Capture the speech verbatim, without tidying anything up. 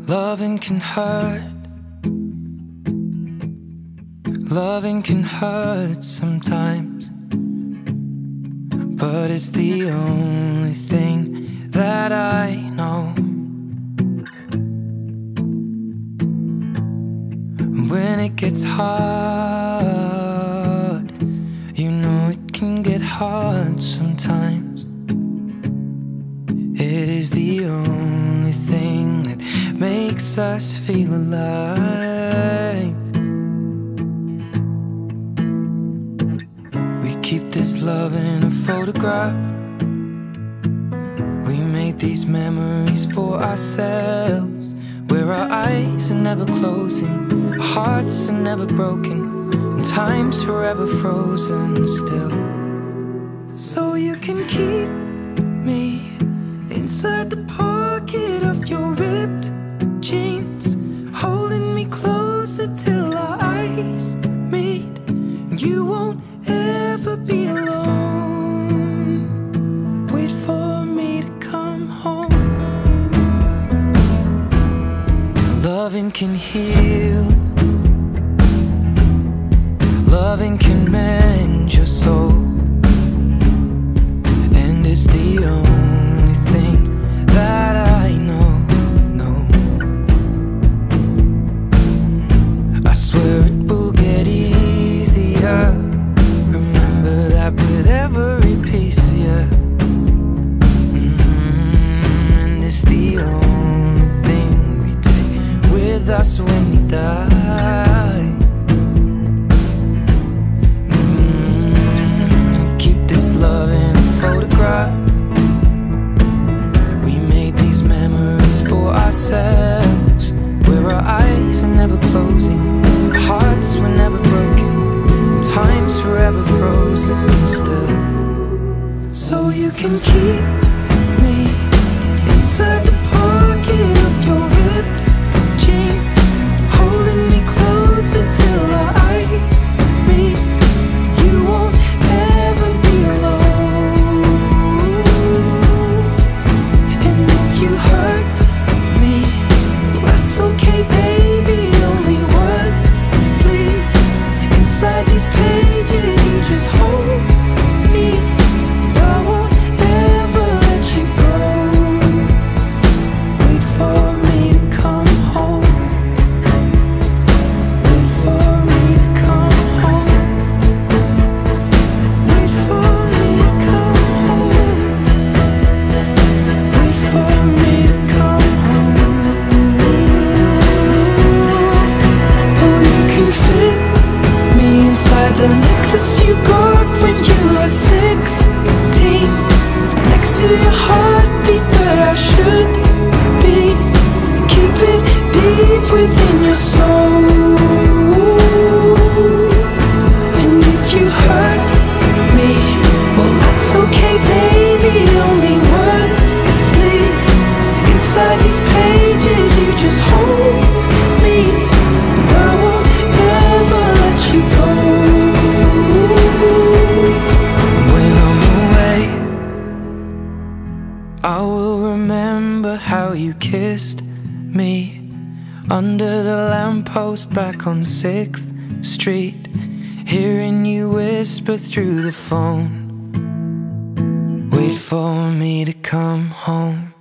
Loving can hurt. Loving can hurt sometimes, but it's the only thing that I know. When it gets hard, you know it can get hard sometimes. It is the only thing that makes us feel alive. We keep this love in a photograph. We made these memories for ourselves, where our eyes are never closing, our hearts are never broken, and time's forever frozen still. So you can keep me inside the pocket of your ripped jeans, holding me closer till our eyes meet, and you won't ever be alone. Wait for me to come home. Loving can heal. Loving can mend your soul, and it's the only thing that I know, no. I swear it will get easier. Remember that with every piece of you. Mm-hmm. And it's the only thing we take with us when we die. Mm-hmm. We keep this love in its photograph. We made these memories for ourselves, where our eyes are never closing, our hearts were never broken, and time's forever frozen still. So you can keep me inside the pocket of your ripped jeans, holding me closer till our eyes meet. You won't ever be alone. And if you hurt me, that's okay, baby. Only words bleed inside these pages. You just hold me, and I won't ever let you go. Wait for me to come home. Wait for me to come home. Wait for me to come home. Wait for me to come home. Oh, you can fit me inside the necklace you got when you were sixteen, next to your heartbeat where I should be. Keep it deep within your soul. And if you hurt me, well, that's okay, baby. Only words bleed inside these pages. You just hold me, and I won't ever let you go. When I'm away, I will remember how you kissed me under the lamppost back on sixth street, hearing you whisper through the phone. Wait for me to come home.